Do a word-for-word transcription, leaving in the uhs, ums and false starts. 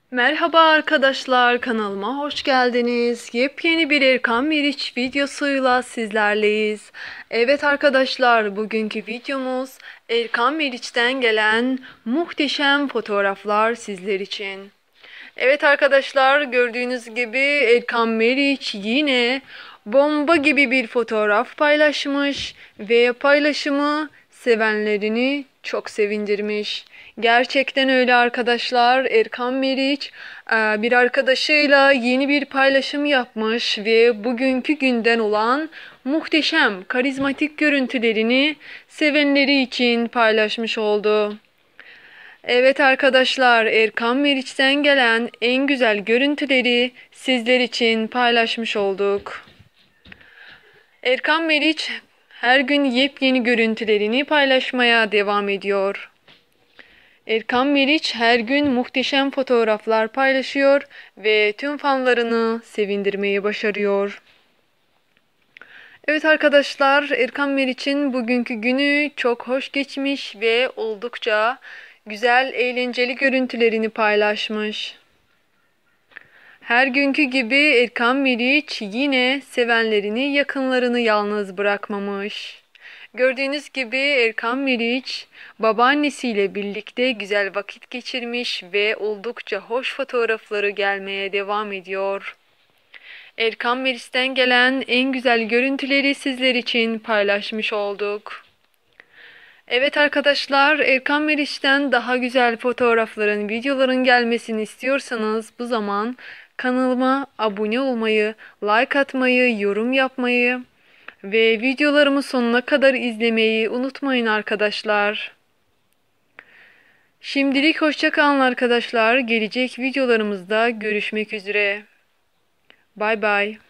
Merhaba arkadaşlar, kanalıma hoş geldiniz. Yepyeni bir Erkan Meriç videosuyla sizlerleyiz. Evet arkadaşlar, bugünkü videomuz Erkan Meriç'ten gelen muhteşem fotoğraflar sizler için. Evet arkadaşlar, gördüğünüz gibi Erkan Meriç yine bomba gibi bir fotoğraf paylaşmış ve paylaşımı sevenlerini çok sevindirmiş. Gerçekten öyle arkadaşlar. Erkan Meriç e, bir arkadaşıyla yeni bir paylaşım yapmış ve bugünkü günden olan muhteşem karizmatik görüntülerini sevenleri için paylaşmış oldu. Evet arkadaşlar, Erkan Meriç'ten gelen en güzel görüntüleri sizler için paylaşmış olduk. Erkan Meriç her gün yepyeni görüntülerini paylaşmaya devam ediyor. Erkan Meriç her gün muhteşem fotoğraflar paylaşıyor ve tüm fanlarını sevindirmeyi başarıyor. Evet arkadaşlar, Erkan Meriç'in bugünkü günü çok hoş geçmiş ve oldukça güzel, eğlenceli görüntülerini paylaşmış. Her günkü gibi Erkan Meriç yine sevenlerini, yakınlarını yalnız bırakmamış. Gördüğünüz gibi Erkan Meriç babaannesiyle birlikte güzel vakit geçirmiş ve oldukça hoş fotoğrafları gelmeye devam ediyor. Erkan Meriç'ten gelen en güzel görüntüleri sizler için paylaşmış olduk. Evet arkadaşlar, Erkan Meriç'ten daha güzel fotoğrafların, videoların gelmesini istiyorsanız bu zaman kanalıma abone olmayı, like atmayı, yorum yapmayı ve videolarımı sonuna kadar izlemeyi unutmayın arkadaşlar. Şimdilik hoşça kalın arkadaşlar. Gelecek videolarımızda görüşmek üzere. Bay bay.